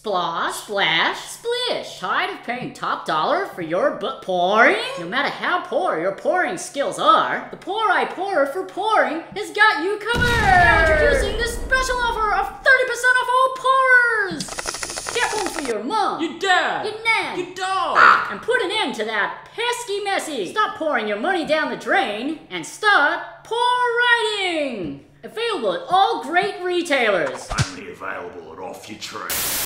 Splosh, splash, splish. Tired of paying top dollar for your book pouring? No matter how poor your pouring skills are, the Pourite Pourer for pouring has got you covered! Now introducing this special offer of 30% off all pourers! Get one for your mom, Your dad, your nan, your dog, and put an end to that pesky messy. Stop pouring your money down the drain and start pour-writing! Available at all great retailers. Only available at Off Your Tree.